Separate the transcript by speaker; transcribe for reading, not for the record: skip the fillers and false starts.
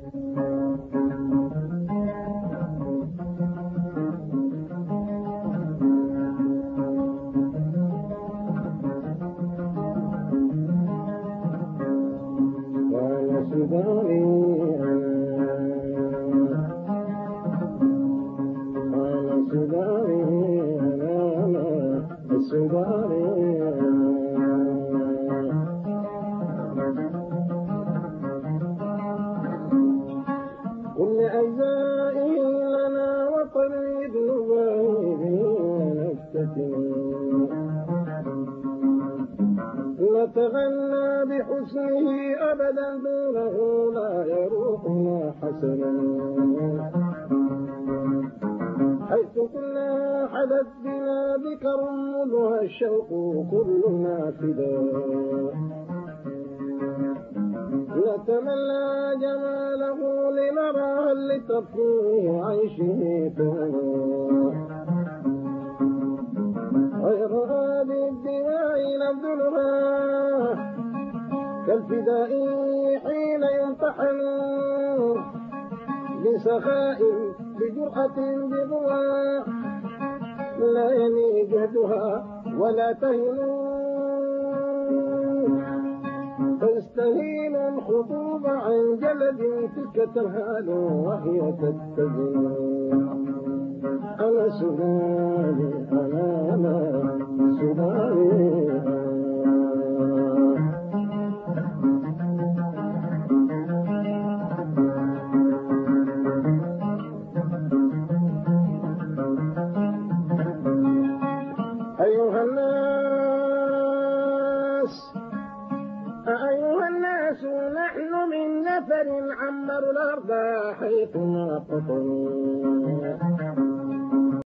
Speaker 1: كل أجزائه لنا وطني ابن غيره ونفتتن نتغنى بحسنه أبدا دونه لا يروحنا حسنا حيث كنا حدث بنا ذكر مضها الشوق كلنا فداء نتمنى جماله لنرى هل لتطفيه عيشه تهوى غير هذه الدماء نبذلها كالفداء حين يمتحن بسخاء بجرأة بقوى لا يني جهدها ولا تهنوا تستهين الخطوب عن جلد تلك تنهال وهي تتزن أنا سوداني أنا سوداني أيها الناس نحن من نفر عمروا الأرض حيثما قطروا